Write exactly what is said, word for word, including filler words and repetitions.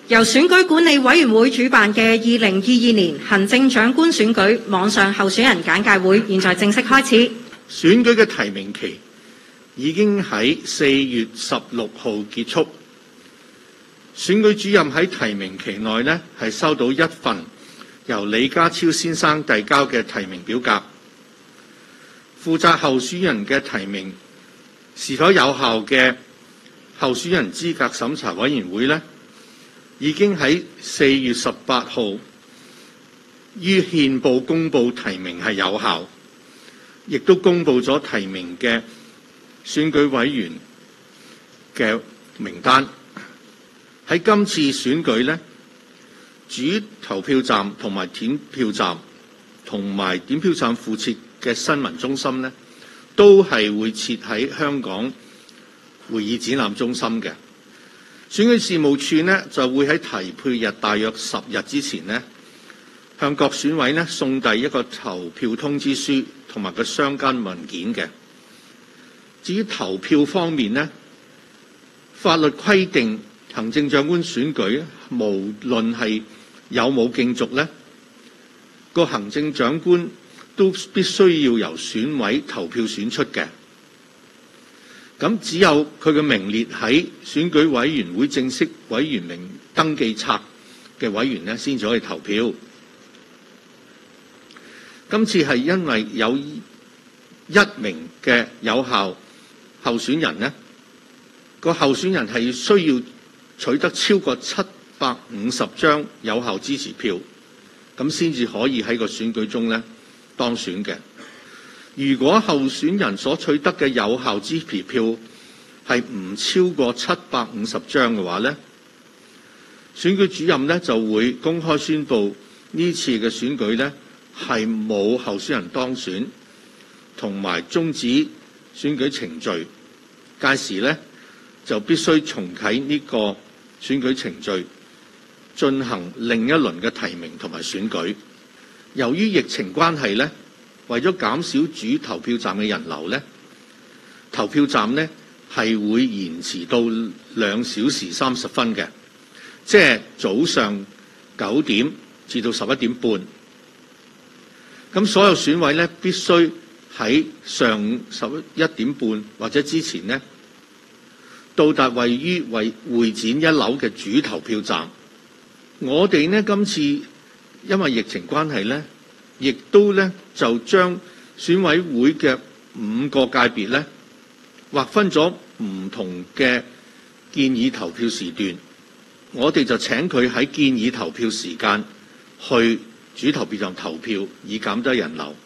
由選舉管理委員會主辦嘅二零二二年行政長官選舉網上候選人簡介會，現在正式開始。 選舉嘅提名期已經喺四月十六號結束。選舉主任喺提名期內呢，係收到一份由李家超先生遞交嘅提名表格，負責候選人嘅提名是否有效嘅候選人資格審查委員會呢，已經喺四月十八號於憲報公佈提名係有效，亦都公佈咗提名嘅選舉委員嘅名單。喺今次選舉呢，主投票站同埋點票站同埋點票站附設嘅新聞中心呢，都係會設喺香港會議展覽中心嘅。選舉事務處呢，就會喺提配日大約十日之前呢，向各選委呢送遞一個投票通知書同埋個相關文件嘅。至於投票方面呢，法律規定行政長官選舉無論係有冇競逐呢，個行政長官都必須要由選委投票選出嘅。咁只有佢嘅名列喺選舉委員會正式委員名登記冊嘅委員呢，先至可以投票。今次係因為有一名嘅有效候選人呢，個候選人係需要取得超過七百五十張有效支持票，咁先至可以喺個選舉中呢當選嘅。如果候選人所取得嘅有效支持票係唔超過七百五十張嘅話呢，選舉主任呢就會公開宣布呢次嘅選舉呢係冇候選人當選，同埋終止選舉程序。屆時呢就必須重啟呢個選舉程序，進行另一輪嘅提名同埋選舉。由於疫情關係呢，為咗減少主投票站嘅人流呢，投票站呢係會延遲到兩小時三十分嘅，即係早上九點至到十一點半。咁所有選委呢必須喺上午十一點半或者之前呢到達位於為會展一樓嘅主投票站。我哋呢今次因為疫情關係呢，亦都呢就將選委會嘅五個界別呢劃分咗唔同嘅建議投票時段。我哋就請佢喺建議投票時間去主投票站投票，以減低人流。